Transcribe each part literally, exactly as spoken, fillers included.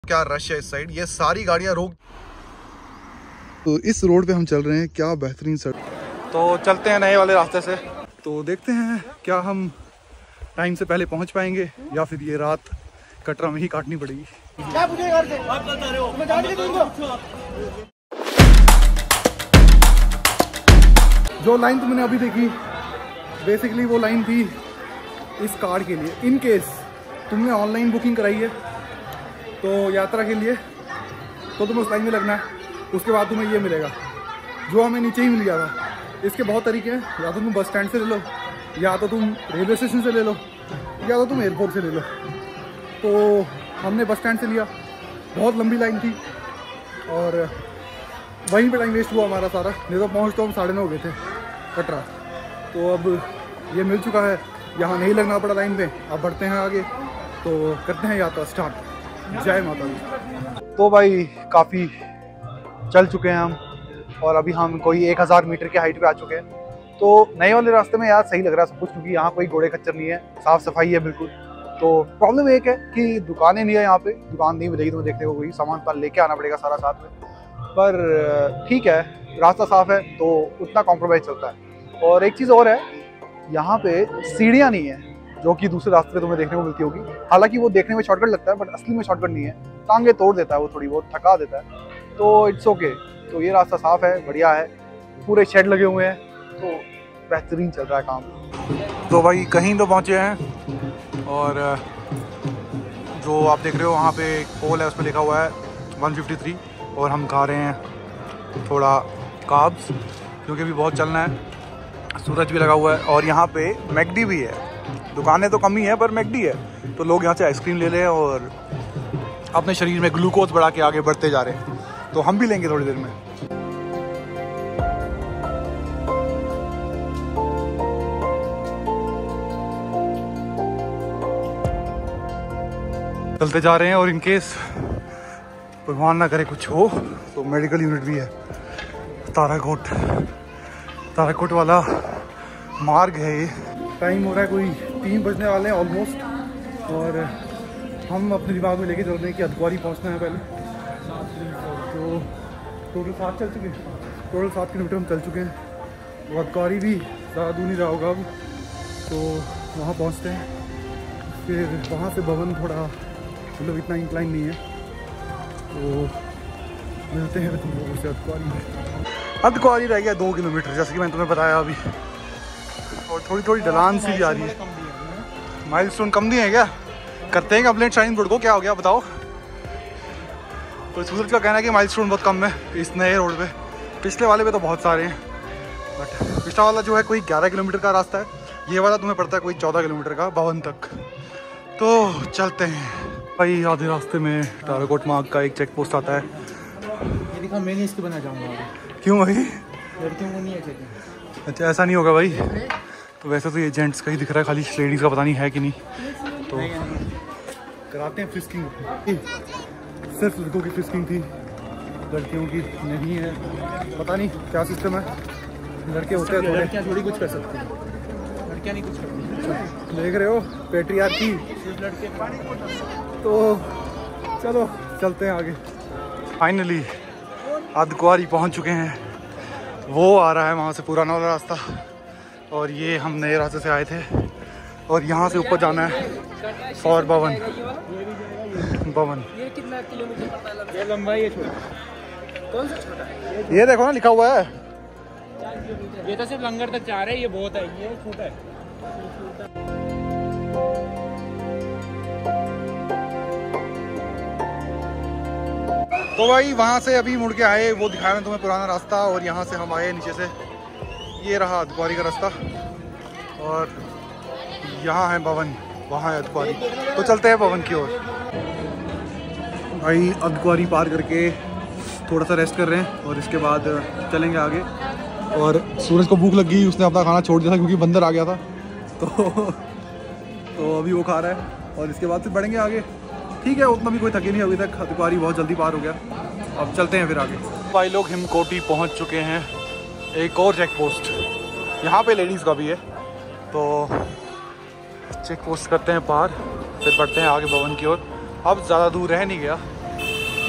क्या रश है इस साइड, ये सारी गाड़ियां रोक। तो इस रोड पे हम चल रहे हैं, क्या बेहतरीन सड़क। तो चलते हैं नए वाले रास्ते से, तो देखते हैं क्या हम टाइम से पहले पहुंच पाएंगे या फिर ये रात कटरा में ही काटनी पड़ेगी। क्या घर से? आप बता रहे हो? मैं जान के दूंगा। जो लाइन तुमने अभी देखी बेसिकली वो लाइन थी इस कार्ड के लिए। इन केस तुमने ऑनलाइन बुकिंग कराई है तो यात्रा के लिए, तो तुम्हें उस लाइन में लगना है। उसके बाद तुम्हें ये मिलेगा जो हमें नीचे ही मिल गया था। इसके बहुत तरीके हैं, या तो तुम बस स्टैंड से ले लो, या तो तुम रेलवे स्टेशन से ले लो, या तो तुम एयरपोर्ट से ले लो। तो हमने बस स्टैंड से लिया, बहुत लंबी लाइन थी और वहीं पे टाइम वेस्ट हुआ हमारा सारा। नहीं तो पहुँच तो हम साढ़े नौ हो गए थे कटरा। तो अब ये मिल चुका है, यहाँ नहीं लगना पड़ा लाइन पे। अब बढ़ते हैं आगे, तो करते हैं यात्रा स्टार्ट। जय माता दी। तो भाई काफ़ी चल चुके हैं हम और अभी हम कोई एक हज़ार मीटर के हाइट पे आ चुके हैं। तो नए वाले रास्ते में यार सही लग रहा है सब कुछ, क्योंकि यहाँ कोई घोड़े खच्चर नहीं है, साफ़ सफाई है बिल्कुल। तो प्रॉब्लम एक है कि दुकानें नहीं है यहाँ पे, दुकान नहीं मिलेगी तुम्हें देखने को, कोई सामान पाल लेके आना पड़ेगा सारा साथ में। पर ठीक है, रास्ता साफ़ है तो उतना कॉम्प्रोमाइज़ चलता है। और एक चीज़ और है, यहाँ पे सीढ़ियाँ नहीं है जो कि दूसरे रास्ते पे तुम्हें देखने को मिलती होगी। हालांकि वो देखने में शॉर्टकट लगता है बट असली में शॉर्टकट नहीं है, टांगे तोड़ देता है वो, थोड़ी बहुत थका देता है। तो इट्स ओके। तो ये रास्ता साफ़ है, बढ़िया है, पूरे शेड लगे हुए हैं, तो बेहतरीन चल रहा है काम। तो भाई कहीं तो पहुँचे हैं और जो आप देख रहे हो वहाँ पे एक पोल है, उस पर लिखा हुआ है वन फिफ्टी थ्री और हम खा रहे हैं थोड़ा कार्ब्स क्योंकि अभी बहुत चलना है। सूरज भी लगा हुआ है और यहाँ पे मैकडी भी है। दुकानें तो कम ही है पर मैकडी है, तो लोग यहाँ से आइसक्रीम ले लें और अपने शरीर में ग्लूकोज बढ़ा के आगे बढ़ते जा रहे हैं। तो हम भी लेंगे थोड़ी देर में। चलते जा रहे हैं और इनकेस भगवान ना करे कुछ हो तो मेडिकल यूनिट भी है। ताराकोट ताराकोट वाला मार्ग है ये। टाइम हो रहा है कोई तीन बजने वाले हैं ऑलमोस्ट और हम अपने दिमाग में लेके चल रहे हैं कि अधकुआरी पहुंचना है पहले। तो टोटल सात चल चुके हैं टोटल सात किलोमीटर हम चल चुके हैं। तो अधकुआरी भी ज़्यादा दूर नहीं रहा होगा अब, तो वहाँ पहुँचते हैं। फिर वहाँ से भवन थोड़ा मतलब इतना इंक्लाइन नहीं है, तो मिलते हैं तुम लोगों से अधकुआरी में। अधकुआरी रह गया दो किलोमीटर जैसे कि मैंने तुम्हें बताया अभी, और थोड़ी थोड़ी ढलान सी भी आ रही है। माइलस्टोन कम दिए हैं क्या? करते हैं कंप्लेंट शाइन बोर्ड को, क्या हो गया बताओ। तो सूरज का कहना है कि माइलस्टोन बहुत कम है इस नए रोड पे, पिछले वाले पे तो बहुत सारे हैं। बट पिछला वाला जो है कोई ग्यारह किलोमीटर का रास्ता है, ये वाला तुम्हें पड़ता है कोई चौदह किलोमीटर का भवन तक। तो चलते हैं भाई। आधे रास्ते में ताराकोट मार्ग का एक चेक पोस्ट आता है। ये दिखा, मैं नहीं इसके बना जाऊँगा। क्यों भाई? लड़कियों को नहीं है चेकिंग। अच्छा ऐसा नहीं होगा भाई। तो वैसे तो ये जेंट्स का ही दिख रहा है, खाली लेडीज़ का पता नहीं है कि नहीं। तो कराते हैं फ्रिस्किंग। सिर्फ लड़कों की फ्रिस्किंग थी, लड़कियों की नहीं है। पता नहीं क्या सिस्टम है, लड़के होते हैं थोड़े। लड़कियाँ थोड़ी कुछ कर सकती हैं, लड़कियाँ नहीं कुछ करती। देख रहे हो पैट्रियार्की। लड़के तो चलो चलते हैं आगे। फाइनली अधकुआरी पहुंच चुके हैं। वो आ रहा है वहाँ से पुराना वाला रास्ता और ये हम नए रास्ते से आए थे और यहाँ से ऊपर जाना है फॉर भवन भवन। ये कितना किलोमीटर पड़ता है? ये लंबाई है, छोटा। कौन सा छोटा है? ये देखो ना लिखा हुआ है। ये तो सिर्फ लंगर तक जा रहे हैं, ये बहुत है, ये छोटा है। तो भाई वहाँ से अभी मुड़ के आए, वो दिखाया मैं तुम्हें पुराना रास्ता, और यहाँ से हम आए नीचे से। ये रहा अधकुआरी का रास्ता और यहाँ है भवन, वहाँ है अधकुआरी। तो चलते हैं भवन की ओर। भाई अधकुआरी पार करके थोड़ा सा रेस्ट कर रहे हैं और इसके बाद चलेंगे आगे। और सूरज को भूख लग गई, उसने अपना खाना छोड़ दिया था क्योंकि बंदर आ गया था। तो तो अभी वो खा रहा है और इसके बाद फिर बढ़ेंगे आगे। ठीक है, उतना भी कोई थके नहीं अभी तक, अधकुआरी बहुत जल्दी पार हो गया। अब चलते हैं फिर आगे। भाई लोग हिमकोटी पहुंच चुके हैं, एक और चेक पोस्ट यहाँ पे लेडीज़ का भी है। तो चेक पोस्ट करते हैं पार, फिर बढ़ते हैं आगे भवन की ओर। अब ज़्यादा दूर रह नहीं गया,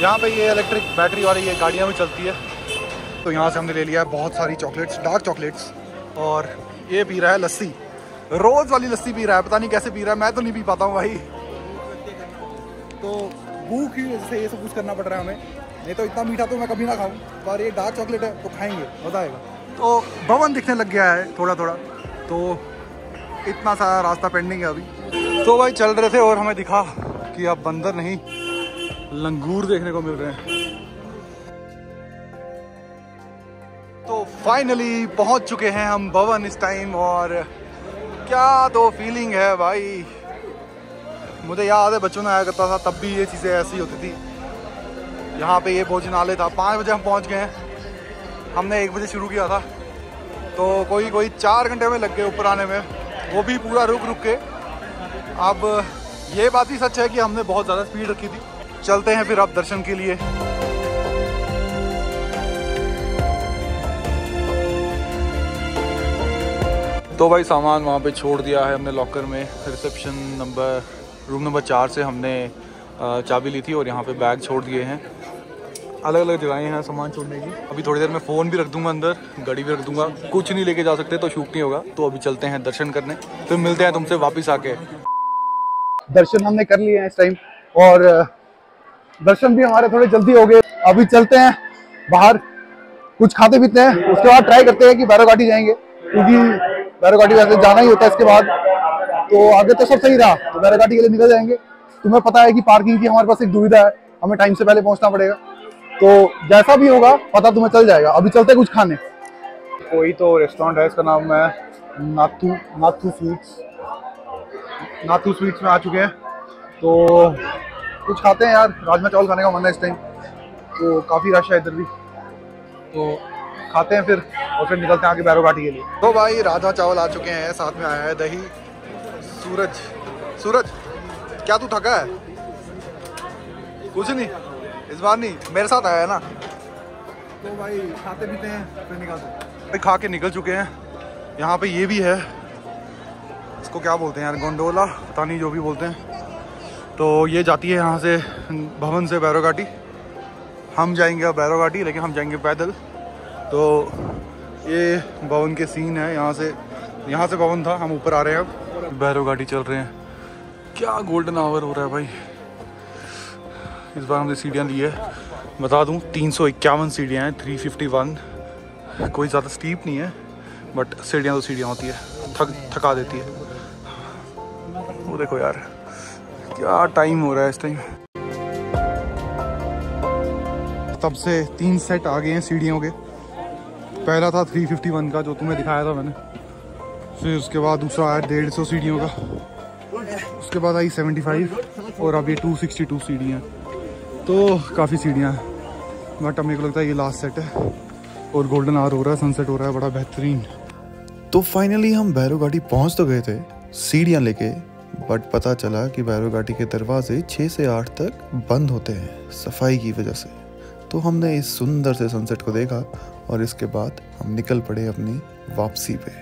यहाँ पे ये इलेक्ट्रिक बैटरी वाली ये गाड़ियाँ भी चलती है। तो यहाँ से हमने ले लिया है बहुत सारी चॉकलेट्स, डार्क चॉकलेट्स, और ये पी रहा है लस्सी, रोज़ वाली लस्सी पी रहा है, पता नहीं कैसे पी रहा है, मैं तो नहीं पी पाता हूँ भाई। तो भूख ही वजह से ये सब कुछ करना पड़ रहा है हमें, नहीं तो इतना मीठा तो मैं कभी ना खाऊं, पर ये डार्क चॉकलेट है तो खाएंगे, मज़ा आएगा। तो भवन दिखने लग गया है थोड़ा थोड़ा, तो इतना सारा रास्ता पेंडिंग है अभी। तो भाई चल रहे थे और हमें दिखा कि अब बंदर नहीं लंगूर देखने को मिल रहे हैं। तो फाइनली पहुंच चुके हैं हम भवन इस टाइम, और क्या तो फीलिंग है भाई। मुझे याद है बच्चों में आया करता था तब भी ये चीज़ें ऐसी होती थी। यहाँ पे ये भोजनालय था, पाँच बजे हम पहुँच गए हैं, हमने एक बजे शुरू किया था, तो कोई कोई चार घंटे में लग गए ऊपर आने में, वो भी पूरा रुक रुक के। अब ये बात ही सच है कि हमने बहुत ज़्यादा स्पीड रखी थी। चलते हैं फिर अब दर्शन के लिए। तो भाई सामान वहाँ पे छोड़ दिया है हमने लॉकर में, रिसेप्शन नंबर रूम नंबर चार से हमने चाबी ली थी और यहाँ पे बैग छोड़ दिए हैं। अलग अलग जगहें हैं सामान छोड़ने की। अभी थोड़ी देर में फ़ोन भी रख दूंगा अंदर, घड़ी भी रख दूंगा, कुछ नहीं लेके जा सकते तो शूट नहीं होगा। तो अभी चलते हैं दर्शन करने, फिर मिलते हैं तुमसे वापस आके। दर्शन हमने कर लिए हैं इस टाइम, और दर्शन भी हमारे थोड़े जल्दी हो गए। अभी चलते हैं बाहर, कुछ खाते पीते हैं, उसके बाद ट्राई करते हैं कि भैरव घाटी जाएंगे, क्योंकि भैरव घाटी वैसे जाना ही होता है इसके बाद। तो आगे तो सब सही रहा तो भैरव घाटी के लिए निकल जाएंगे। तुम्हें पता है कि पार्किंग की हमारे पास एक दुविधा है, हमें टाइम से पहले पहुंचना पड़ेगा, तो जैसा भी होगा पता तुम्हें चल जाएगा। अभी चलते कुछ खाने। कोई तो रेस्टोरेंट है, इसका नाम है नाथू नाथू स्वीट्स। नाथू स्वीट्स में आ चुके हैं, तो कुछ खाते हैं यार। राजमा चावल खाने का मन है इस टाइम, तो काफ़ी रश है इधर भी, तो खाते हैं फिर और फिर निकलते हैं आगे भैरव घाटी के लिए। तो भाई राजमा चावल आ चुके हैं, साथ में आया है दही। सूरज सूरज क्या तू थका है? कुछ नहीं, इस बार नहीं, मेरे साथ आया है ना। तो भाई खाते पीते हैं फिर निकलते हैं। भाई खा के निकल चुके हैं। यहाँ पे ये भी है, इसको क्या बोलते हैं यार, गोंडोला, पता नहीं, जो भी बोलते हैं। तो ये जाती है यहाँ से भवन से भैरव घाटी। हम जाएंगे अब भैरव घाटी, लेकिन हम जाएंगे पैदल। तो ये भवन के सीन है, यहाँ से यहाँ से भवन था, हम ऊपर आ रहे हैं अब, भैरव घाटी चल रहे हैं। क्या गोल्डन आवर हो रहा है भाई। इस बार हमने सीढ़ियाँ ली है, बता दूँ तीन सौ इक्यावन सीढ़ियाँ हैं, थ्री फिफ्टी वन। कोई ज़्यादा स्टीप नहीं है, बट सीढ़ियाँ तो सीढ़ियाँ होती है, थक थका देती है। वो देखो यार क्या टाइम हो रहा है इस टाइम। तब से तीन सेट आ गए हैं सीढ़ियों के। पहला था थ्री फिफ्टी वन का जो तुम्हें दिखाया था मैंने, फिर उसके बाद दूसरा आया डेढ़ सौ सीढ़ियों का, उसके बाद आई सेवेंटी फाइव, और अब ये टू सिक्सटी टू सीढ़ियाँ। तो काफ़ी सीढ़ियाँ हैं, बट अब मेरे को लगता है ये लास्ट सेट है। और गोल्डन आवर हो रहा है, सनसेट हो रहा है, बड़ा बेहतरीन। तो फाइनली हम भैरव घाटी पहुँच तो गए थे सीढ़ियाँ लेके, बट पता चला कि भैरव घाटी के दरवाजे छः से आठ तक बंद होते हैं सफाई की वजह से। तो हमने इस सुंदर से सनसेट को देखा और इसके बाद हम निकल पड़े अपनी वापसी पे।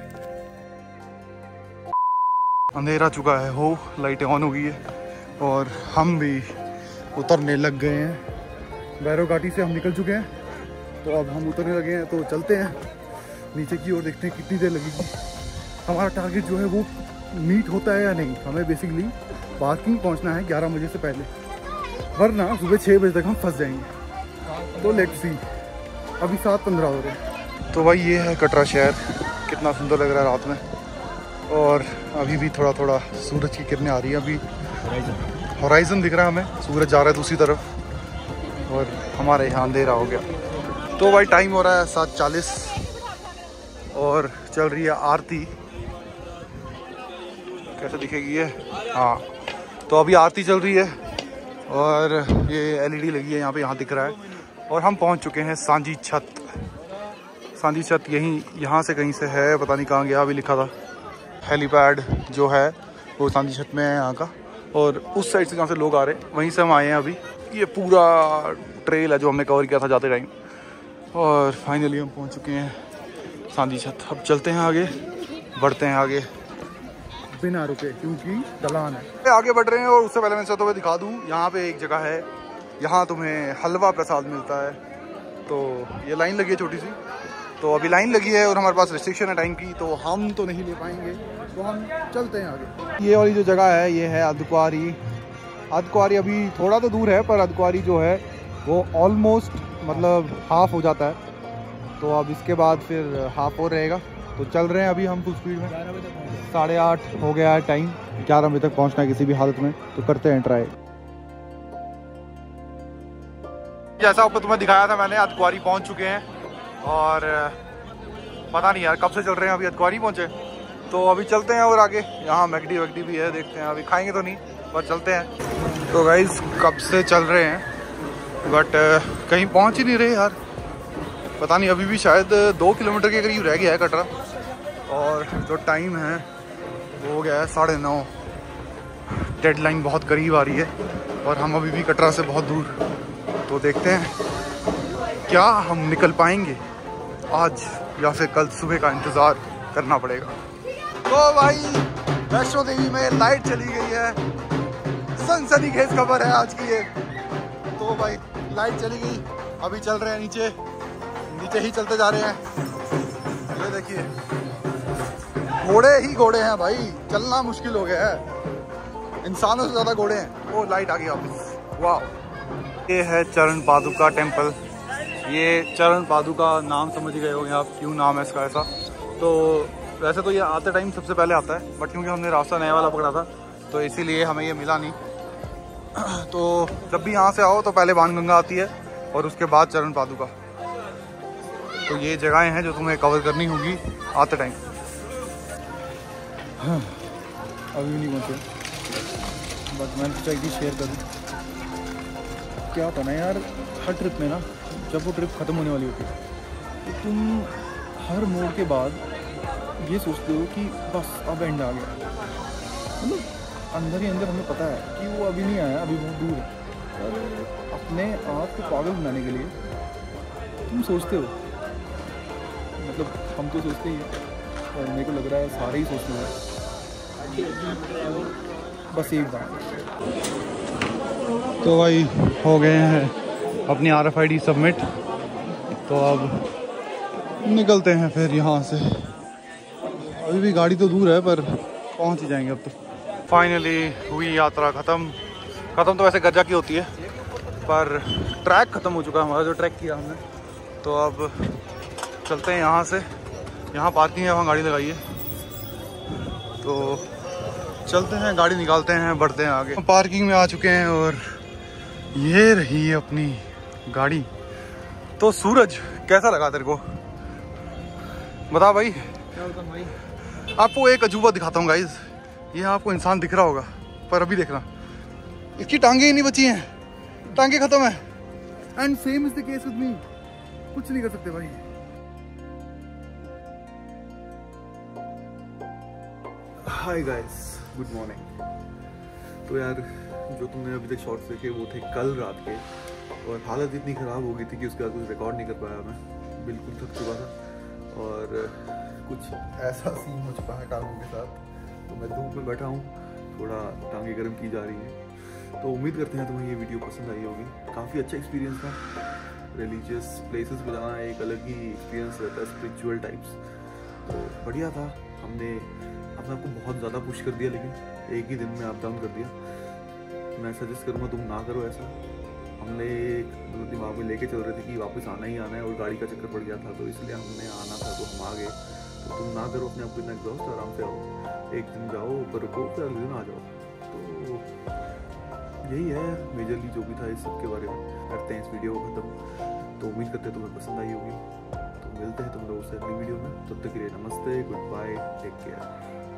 अंधेरा चुका है, हो लाइटें ऑन हो गई है और हम भी उतरने लग गए हैं। भैरव घाटी से हम निकल चुके हैं, तो अब हम उतरने लगे हैं। तो चलते हैं नीचे की ओर, देखते हैं कितनी देर लगेगी। हमारा टारगेट जो है वो मीट होता है या नहीं। हमें बेसिकली पार्किंग पहुंचना है ग्यारह बजे से पहले, वरना सुबह छः बजे तक हम फंस जाएंगे। तो लेट्स सी, अभी सात पंद्रह हो रहे हैं। तो भाई ये है कटरा शहर, कितना सुंदर लग रहा है रात में। और अभी भी थोड़ा थोड़ा सूरज की किरणें आ रही हैं। अभी हॉराइजन दिख रहा है हमें, सूरज जा रहा है दूसरी तरफ, और हमारे यहाँ अंधेरा हो गया। तो भाई टाइम हो रहा है सात चालीस और चल रही है आरती। कैसे दिखेगी ये? हाँ, तो अभी आरती चल रही है और ये एलईडी लगी है यहाँ पे, यहाँ दिख रहा है। और हम पहुँच चुके हैं सांझी छत। सांझी छत यहीं यहाँ से कहीं से है, पता नहीं कहाँ गया, अभी लिखा था। हेलीपैड जो है वो सांझी छत में है यहाँ का, और उस साइड से जहाँ से लोग आ रहे हैं वहीं से हम आए हैं अभी। ये पूरा ट्रेल है जो हमने कवर किया था जाते टाइम। और फाइनली हम पहुँच चुके हैं सांझी छत। अब चलते हैं आगे, बढ़ते हैं आगे बिना रुके, क्योंकि ढलान है। आगे बढ़ रहे हैं और उससे पहले मैं तुम्हें दिखा दूँ, यहाँ पे एक जगह है यहाँ तुम्हें हलवा प्रसाद मिलता है। तो ये लाइन लगी है छोटी सी, तो अभी लाइन लगी है और हमारे पास रिस्ट्रिक्शन है टाइम की, तो हम तो नहीं ले पाएंगे, तो हम चलते हैं आगे। ये वाली जो जगह है ये है अदकुआरी। अदकुआरी अभी थोड़ा तो दूर है, पर अदकुआरी जो है वो ऑलमोस्ट मतलब हाफ हो जाता है, तो अब इसके बाद फिर हाफ और रहेगा। तो चल रहे हैं अभी हम फुल स्पीड में। साढ़े आठ हो गया है टाइम, ग्यारह बजे तक पहुंचना है किसी भी हालत में, तो करते हैं ट्राई। जैसा ऊपर तुम्हें दिखाया था मैंने, अदकुआरी पहुंच चुके हैं और पता नहीं यार कब से चल रहे हैं, अभी अदकुआरी पहुंचे, तो अभी चलते हैं और आगे। यहाँ मैगडी वैगडी भी है, देखते हैं, अभी खाएंगे तो नहीं पर चलते हैं। तो गाइस कब से चल रहे हैं बट कहीं पहुंच ही नहीं रहे यार, पता नहीं। अभी भी शायद दो किलोमीटर के करीब रह गया है कटरा, और जो टाइम है वो हो गया है साढ़े नौ। डेडलाइन बहुत करीब आ रही है और हम अभी भी कटरा से बहुत दूर, तो देखते हैं क्या हम निकल पाएंगे आज या फिर कल सुबह का इंतज़ार करना पड़ेगा। तो भाई वैष्णो देवी में लाइट चली गई है, सनसनीखेज खबर है आज की ये। तो भाई लाइट चली गई, अभी चल रहे हैं नीचे, नीचे ही चलते जा रहे हैं। ये देखिए घोड़े ही घोड़े हैं भाई, चलना मुश्किल हो गया है, इंसानों से ज़्यादा घोड़े हैं। वो लाइट आ गई वापस, वाह। ये है चरण पादुका टेम्पल। ये चरण पादुका नाम समझ गए होंगे आप, क्यों नाम है इसका ऐसा। तो वैसे तो ये आते टाइम सबसे पहले आता है, बट क्योंकि हमने रास्ता नया वाला पकड़ा था तो इसीलिए हमें ये मिला नहीं। तो जब भी यहाँ से आओ तो पहले बाणगंगा आती है और उसके बाद चरण पादुका। तो ये जगहें हैं जो तुम्हें कवर करनी होगी आते टाइम। हाँ, अभी भी नहीं पहुँचे, बट मैंने सोचा कि शेयर करूँ। क्या होता ना यार, हर ट्रिप में ना जब वो ट्रिप ख़त्म होने वाली होती है तो तुम हर मोड़ के बाद ये सोचते हो कि बस अब एंड आ गया। मतलब अंदर ही अंदर हमें पता है कि वो अभी नहीं आया, अभी बहुत दूर है, पर अपने आप को पागल बनाने के लिए तुम सोचते हो। मतलब हम तो सोचते ही हैं, और मेरे को लग रहा है सारे ही सोचते हैं बस एक बार। तो भाई हो गए हैं अपनी R F I D submit, तो अब निकलते हैं फिर यहाँ से। अभी भी गाड़ी तो दूर है पर पहुँच ही जाएंगे अब तो। फाइनली हुई यात्रा ख़त्म। ख़त्म तो वैसे गजा की होती है, पर ट्रैक ख़त्म हो चुका है हमारा, जो ट्रैक किया हमने। तो अब चलते हैं यहाँ से, यहाँ पार्किंग है, वहाँ गाड़ी लगाई है, तो चलते हैं, गाड़ी निकालते हैं, बढ़ते हैं आगे। पार्किंग में आ चुके हैं और ये रही है अपनी गाड़ी। तो सूरज कैसा लगा तेरे को, बता भाई। क्या होता भाई, आपको एक अजूबा दिखाता हूँ गाइज। ये आपको इंसान दिख रहा होगा, पर अभी देखना इसकी टांगे ही नहीं बची हैं, टांगे खत्म है। And same is the case with me, कुछ नहीं कर सकते भाई। Hi guys, good morning. तो यार जो तुमने अभी तक शॉर्ट्स देखे वो थे कल रात के, और हालत इतनी ख़राब हो गई थी कि उसके बाद कुछ रिकॉर्ड नहीं कर पाया मैं, बिल्कुल थक चुका था और कुछ ऐसा सीन हो चुका है टांगों के साथ। तो मैं धूप में बैठा हूँ, थोड़ा टांगे गर्म की जा रही हैं। तो उम्मीद करते हैं तुम्हें ये वीडियो पसंद आई होगी। काफ़ी अच्छा एक्सपीरियंस था, रिलीजियस प्लेसेस पे जाना एक अलग ही एक्सपीरियंस रहता है, स्पिरिचुअल टाइप्स। तो बढ़िया था, हमने अपने आप को बहुत ज़्यादा पुश कर दिया, लेकिन एक ही दिन में अप डाउन कर दिया। मैं सजेस्ट करूँगा तुम ना करो ऐसा। हमने मतलब दिमाग में लेके चल रहे थे कि वापस आना ही आना है, और गाड़ी का चक्कर पड़ गया था, तो इसलिए हमने आना था, तो हम आ गए। तो तुम ना करो अपने आप को इतना एग्जॉस्ट, आराम से आओ, एक दिन जाओ ऊपर रुको, फिर अगले दिन आ जाओ। तो यही है मेजरली जो भी था इस सब के बारे में। करते हैं इस वीडियो को ख़त्म, तो उम्मीद करते हैं तुम्हें पसंद आई होगी। तो मिलते हैं तुम लोगों से अगली वीडियो में, तब तक के लिए नमस्ते, गुड बाय, टेक केयर।